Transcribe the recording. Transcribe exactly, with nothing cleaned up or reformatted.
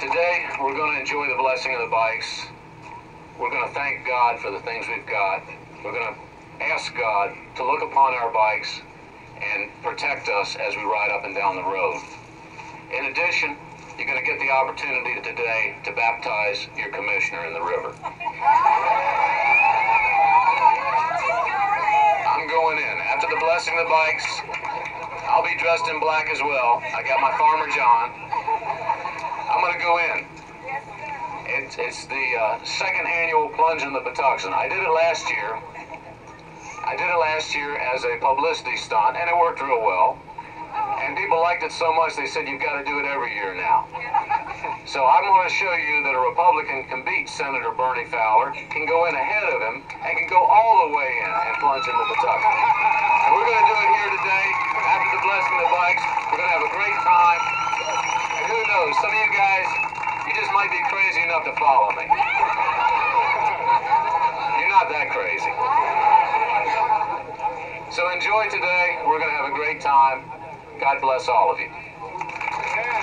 Today, we're going to enjoy the blessing of the bikes. We're going to thank God for the things we've got. We're going to ask God to look upon our bikes and protect us as we ride up and down the road. In addition, you're going to get the opportunity today to baptize your commissioner in the river. I'm going in. After the blessing of the bikes, I'll be dressed in black as well. I got my Farmer John. I'm going to go in. It's, it's the uh, second annual plunge in the Patuxent. I did it last year. I did it last year as a publicity stunt, and it worked real well. And people liked it so much, they said, you've got to do it every year now. So I'm going to show you that a Republican can beat Senator Bernie Fowler, can go in ahead of him, and can go all the way in and plunge in the Patuxent. And we're going to do it here today. After the blessing of the bikes, we're going to have a great time. And who knows, some of you guys, you just might be crazy enough to follow me. You're not that crazy. So enjoy today. We're going to have a great time. God bless all of you.